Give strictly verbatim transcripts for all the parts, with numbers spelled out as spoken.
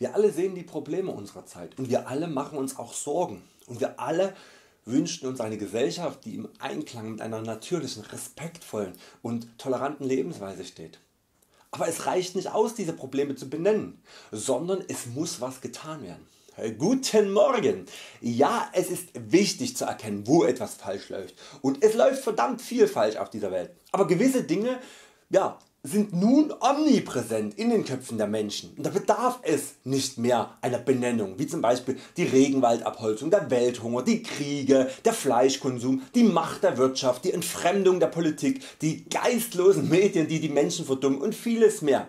Wir alle sehen die Probleme unserer Zeit und wir alle machen uns auch Sorgen und wir alle wünschen uns eine Gesellschaft, die im Einklang mit einer natürlichen, respektvollen und toleranten Lebensweise steht. Aber es reicht nicht aus, diese Probleme zu benennen, sondern es muss was getan werden. Guten Morgen! Ja, es ist wichtig zu erkennen, wo etwas falsch läuft, und es läuft verdammt viel falsch auf dieser Welt. Aber gewisse Dinge, ja, sind nun omnipräsent in den Köpfen der Menschen, und da bedarf es nicht mehr einer Benennung, wie zum Beispiel die Regenwaldabholzung, der Welthunger, die Kriege, der Fleischkonsum, die Macht der Wirtschaft, die Entfremdung der Politik, die geistlosen Medien, die die Menschen verdummen und vieles mehr.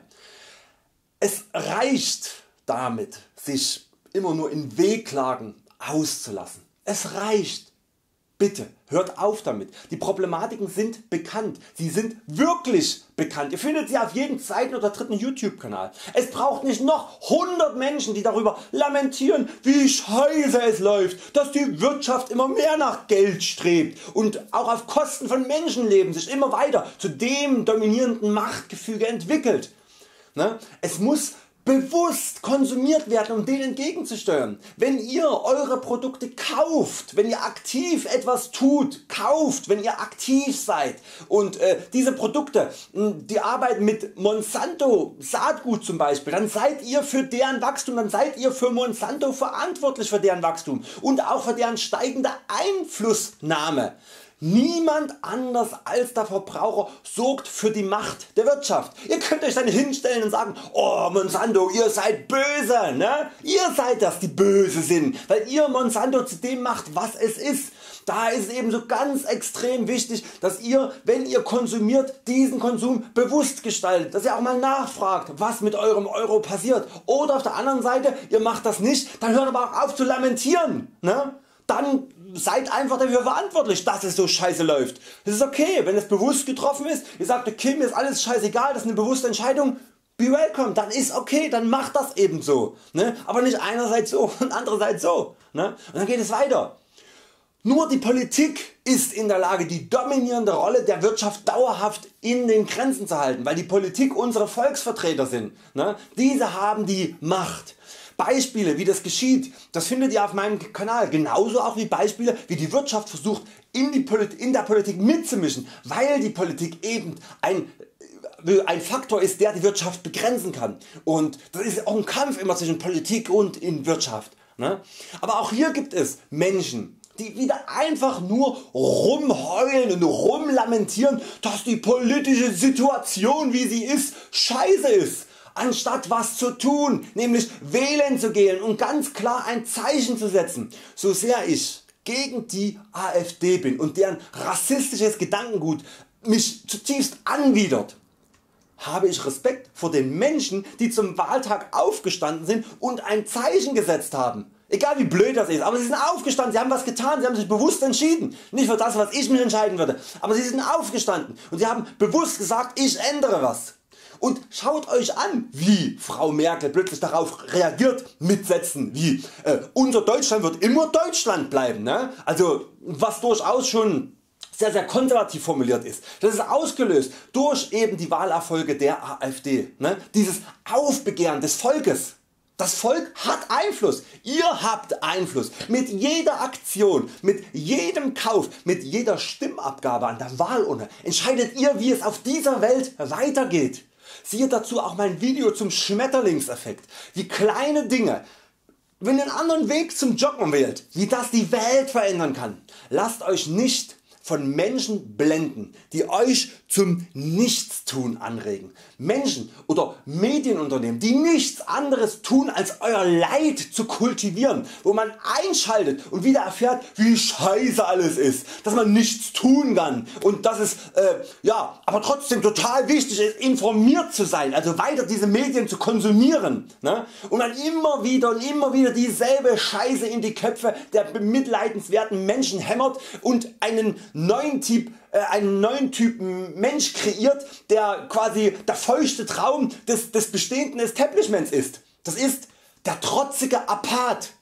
Es reicht damit, sich immer nur in Wehklagen auszulassen. Es reicht. Bitte hört auf damit. Die Problematiken sind bekannt. Sie sind wirklich bekannt. Ihr findet sie auf jedem zweiten oder dritten YouTube Kanal. Es braucht nicht noch hundert Menschen, die darüber lamentieren, wie scheiße es läuft, dass die Wirtschaft immer mehr nach Geld strebt und auch auf Kosten von Menschenleben sich immer weiter zu dem dominierenden Machtgefüge entwickelt. Es muss bewusst konsumiert werden, um denen entgegenzusteuern. Wenn ihr eure Produkte kauft, wenn ihr aktiv etwas tut, kauft, wenn ihr aktiv seid und äh, diese Produkte, die arbeiten mit Monsanto Saatgut zum Beispiel, dann seid ihr für deren Wachstum, dann seid ihr für Monsanto verantwortlich, für deren Wachstum und auch für deren steigende Einflussnahme. Niemand anders als der Verbraucher sorgt für die Macht der Wirtschaft. Ihr könnt euch dann hinstellen und sagen, oh Monsanto, ihr seid böse, ne? Ihr seid das, die böse sind, weil ihr Monsanto zu dem macht, was es ist. Da ist es eben so ganz extrem wichtig, dass ihr, wenn ihr konsumiert, diesen Konsum bewusst gestaltet, dass ihr auch mal nachfragt, was mit eurem Euro passiert. Oder auf der anderen Seite, ihr macht das nicht, dann hört aber auch auf zu lamentieren, ne? Dann seid einfach dafür verantwortlich, dass es so scheiße läuft. Es ist okay, wenn es bewusst getroffen ist, ihr sagt, okay, mir ist alles scheißegal, das ist eine bewusste Entscheidung, be welcome, dann ist okay, dann macht das eben so, ne? Aber nicht einerseits so und andererseits so, ne? Und dann geht es weiter. Nur die Politik ist in der Lage, die dominierende Rolle der Wirtschaft dauerhaft in den Grenzen zu halten, weil die Politik unsere Volksvertreter sind, ne? Diese haben die Macht. Beispiele wie das geschieht, das findet ihr auf meinem Kanal, genauso auch wie Beispiele wie die Wirtschaft versucht in, die Polit in der Politik mitzumischen, weil die Politik eben ein, ein Faktor ist, der die Wirtschaft begrenzen kann, und das ist auch ein Kampf immer zwischen Politik und in Wirtschaft, ne? Aber auch hier gibt es Menschen, die wieder einfach nur rumheulen und rumlamentieren, dass die politische Situation, wie sie ist, scheiße ist, anstatt was zu tun, nämlich wählen zu gehen und ganz klar ein Zeichen zu setzen. So sehr ich gegen die AfD bin und deren rassistisches Gedankengut mich zutiefst anwidert, habe ich Respekt vor den Menschen, die zum Wahltag aufgestanden sind und ein Zeichen gesetzt haben. Egal wie blöd das ist, aber sie sind aufgestanden, sie haben was getan, sie haben sich bewusst entschieden. Nicht für das, was ich mich entscheiden würde, aber sie sind aufgestanden und sie haben bewusst gesagt, ich ändere was. Und schaut Euch an, wie Frau Merkel plötzlich darauf reagiert mit Sätzen wie äh, unser Deutschland wird immer Deutschland bleiben, ne? Also was durchaus schon sehr sehr konservativ formuliert ist. Das ist ausgelöst durch eben die Wahlerfolge der AfD, ne? Dieses Aufbegehren des Volkes. Das Volk hat Einfluss, ihr habt Einfluss. Mit jeder Aktion, mit jedem Kauf, mit jeder Stimmabgabe an der Wahlurne entscheidet ihr, wie es auf dieser Welt weitergeht. Siehe dazu auch mein Video zum Schmetterlingseffekt, wie kleine Dinge, wenn ihr einen anderen Weg zum Joggen wählt, wie das die Welt verändern kann. Lasst Euch nicht von Menschen blenden, die Euch zum Nichtstun anregen. Menschen oder Medienunternehmen, die nichts anderes tun als Euer Leid zu kultivieren, wo man einschaltet und wieder erfährt, wie scheiße alles ist, dass man nichts tun kann und dass es äh, ja, aber trotzdem total wichtig ist, informiert zu sein, also weiter diese Medien zu konsumieren, ne? Und dann immer wieder und immer wieder dieselbe Scheiße in die Köpfe der bemitleidenswerten Menschen hämmert und einen neuen Typ äh, einen neuen Typ Mensch kreiert, der quasi der feuchte Traum des, des bestehenden Establishments ist. Das ist der trotzige Apath.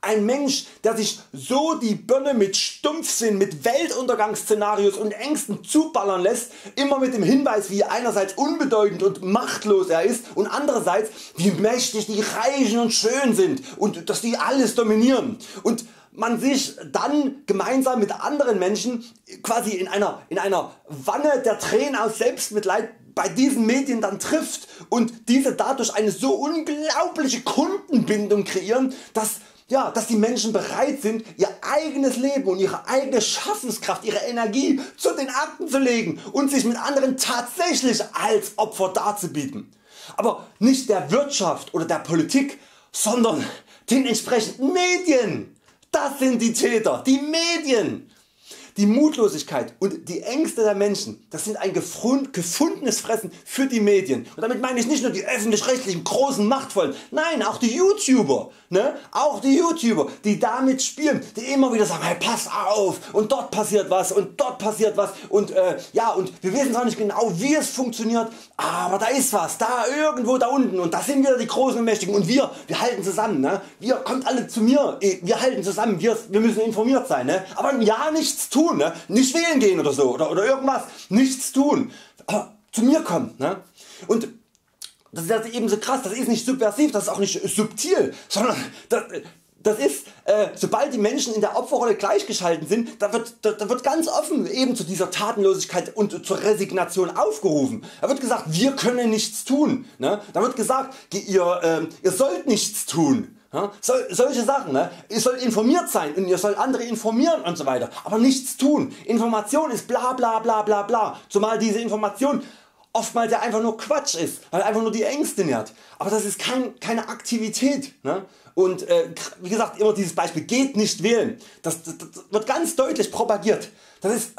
Ein Mensch, der sich so die Birne mit Stumpfsinn, mit Weltuntergangsszenarios und Ängsten zuballern lässt, immer mit dem Hinweis wie einerseits unbedeutend und machtlos er ist und andererseits wie mächtig die Reichen und schön sind und dass die alles dominieren und man sich dann gemeinsam mit anderen Menschen quasi in einer, in einer Wanne der Tränen aus Selbstmitleid bei diesen Medien dann trifft und diese dadurch eine so unglaubliche Kundenbindung kreieren, dass, ja, dass die Menschen bereit sind ihr eigenes Leben und ihre eigene Schaffenskraft, ihre Energie zu den Akten zu legen und sich mit anderen tatsächlich als Opfer darzubieten. Aber nicht der Wirtschaft oder der Politik, sondern den entsprechenden Medien. Das sind die Täter, die Medien. Die Mutlosigkeit und die Ängste der Menschen, das sind ein gefundenes Fressen für die Medien. Und damit meine ich nicht nur die öffentlich-rechtlichen großen Machtvollen, nein, auch die YouTuber, ne? Auch die YouTuber, die damit spielen, die immer wieder sagen, hey, pass auf und dort passiert was und dort passiert was und äh, ja, und wir wissen zwar nicht genau wie es funktioniert, aber da ist was, da irgendwo da unten und da sind wieder die Großen und Mächtigen und wir, wir halten zusammen, ne? Wir kommt alle zu mir, wir halten zusammen, wir, wir müssen informiert sein, ne? Aber ja, nichts tun. Ne? Nicht wählen gehen oder so oder, oder irgendwas, nichts tun, aber zu mir kommen. Ne? Und das ist ja eben so krass, das ist nicht subversiv, das ist auch nicht subtil, sondern das, das ist, äh, sobald die Menschen in der Opferrolle gleichgeschaltet sind, da wird, da, da wird ganz offen eben zu dieser Tatenlosigkeit und zur Resignation aufgerufen. Da wird gesagt, wir können nichts tun. Ne? Da wird gesagt, ihr, äh, ihr sollt nichts tun. Ja, so, solche Sachen, ne? Ihr sollt informiert sein und ihr sollt andere informieren und so weiter, aber nichts tun. Information ist bla bla bla bla bla, zumal diese Information oftmals ja einfach nur Quatsch ist, weil einfach nur die Ängste nährt. Aber das ist kein, keine Aktivität. Ne? Und äh, wie gesagt, immer dieses Beispiel, geht nicht wählen, das, das, das wird ganz deutlich propagiert. Das ist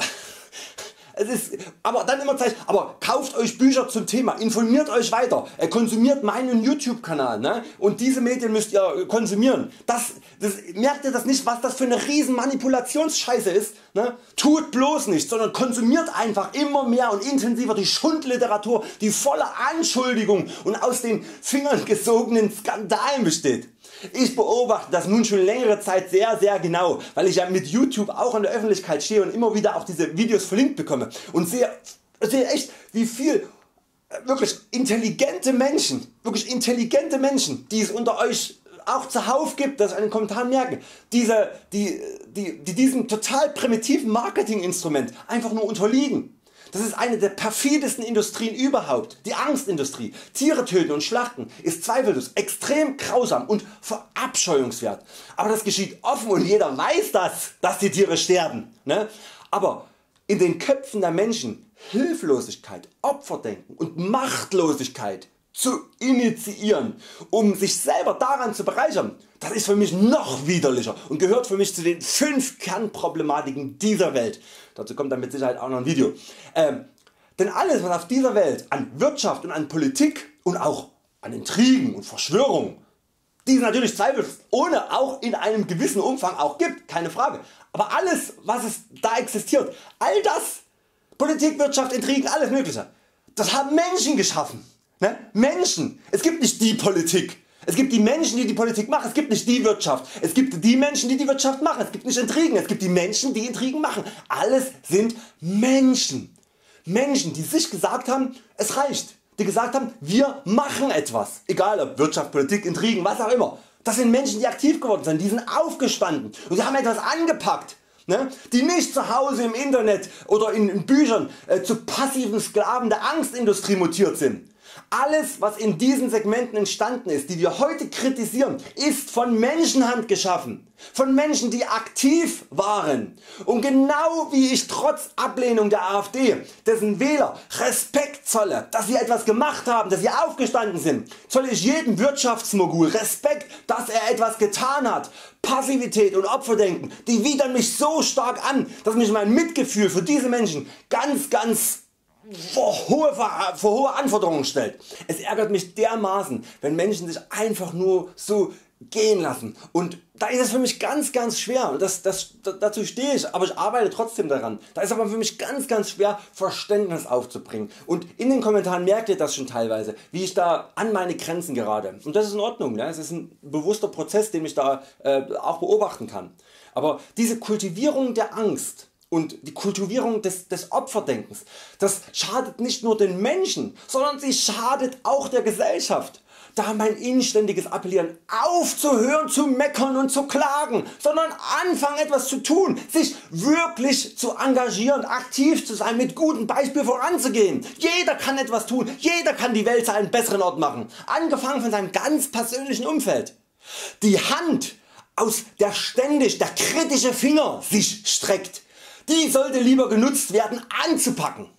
Es ist, aber dann immer Zeit, aber kauft euch Bücher zum Thema, informiert euch weiter, äh, konsumiert meinen YouTube Kanal, ne? Und diese Medien müsst ihr äh, konsumieren. Das, das, merkt ihr das nicht, was das für eine riesen Manipulationsscheiße ist? Ne? Tut bloß nicht, sondern konsumiert einfach immer mehr und intensiver die Schundliteratur, die voller Anschuldigungen und aus den Fingern gesogenen Skandalen besteht. Ich beobachte das nun schon längere Zeit sehr sehr genau, weil ich ja mit YouTube auch in der Öffentlichkeit stehe und immer wieder auch diese Videos verlinkt bekomme und sehe, sehe echt wie viel wirklich intelligente Menschen, wirklich intelligente Menschen, die es unter euch auch zuhauf gibt, das ich an den Kommentaren merke, diese, die, die, die diesem total primitiven Marketinginstrument einfach nur unterliegen. Das ist eine der perfidesten Industrien überhaupt. Die Angstindustrie. Tiere töten und schlachten ist zweifellos extrem grausam und verabscheuungswert. Aber das geschieht offen und jeder weiß das, dass die Tiere sterben. Ne? Aber in den Köpfen der Menschen Hilflosigkeit, Opferdenken und Machtlosigkeit zu initiieren, um sich selber daran zu bereichern, das ist für mich noch widerlicher und gehört für mich zu den fünf Kernproblematiken dieser Welt. Dazu kommt dann mit Sicherheit auch noch ein Video. Ähm, denn alles was auf dieser Welt an Wirtschaft und an Politik und auch an Intrigen und Verschwörungen, die es natürlich zweifelsohne auch in einem gewissen Umfang auch gibt, keine Frage, aber alles was es da existiert, all das, Politik, Wirtschaft, Intrigen, alles mögliche, das haben Menschen geschaffen. Ne? Menschen. Es gibt nicht die Politik. Es gibt die Menschen die die Politik machen, es gibt nicht die Wirtschaft. Es gibt die Menschen die die Wirtschaft machen, es gibt nicht Intrigen, es gibt die Menschen die Intrigen machen. Alles sind Menschen. Menschen die sich gesagt haben es reicht. Die gesagt haben wir machen etwas. Egal ob Wirtschaft, Politik, Intrigen, was auch immer. Das sind Menschen die aktiv geworden sind, die sind aufgestanden und die haben etwas angepackt. Ne? Die nicht zu Hause im Internet oder in, in Büchern äh, zu passiven Sklaven der Angstindustrie mutiert sind. Alles was in diesen Segmenten entstanden ist, die wir heute kritisieren, ist von Menschenhand geschaffen. Von Menschen die aktiv waren. Und genau wie ich trotz Ablehnung der AfD dessen Wähler Respekt zolle, dass sie etwas gemacht haben, dass sie aufgestanden sind, zolle ich jedem Wirtschaftsmogul Respekt, dass er etwas getan hat. Passivität und Opferdenken, die widern mich so stark an, dass mich mein Mitgefühl für diese Menschen ganz ganz vor hohe, vor hohe Anforderungen stellt. Es ärgert mich dermaßen wenn Menschen sich einfach nur so gehen lassen. Und da ist es für mich ganz ganz schwer und das, das, dazu stehe ich, aber ich arbeite trotzdem daran. Da ist aber für mich ganz ganz schwer Verständnis aufzubringen und in den Kommentaren merkt ihr das schon teilweise, wie ich da an meine Grenzen gerate und das ist in Ordnung, ja? Es ist ein bewusster Prozess, den ich da äh, auch beobachten kann. Aber diese Kultivierung der Angst und die Kultivierung des, des Opferdenkens, das schadet nicht nur den Menschen, sondern sie schadet auch der Gesellschaft. Da mein inständiges Appellieren aufzuhören zu meckern und zu klagen, sondern anfangen etwas zu tun, sich wirklich zu engagieren, aktiv zu sein, mit gutem Beispiel voranzugehen. Jeder kann etwas tun, jeder kann die Welt zu einem besseren Ort machen, angefangen von seinem ganz persönlichen Umfeld. Die Hand, aus der ständig der kritische Finger sich streckt, die sollte lieber genutzt werden anzupacken.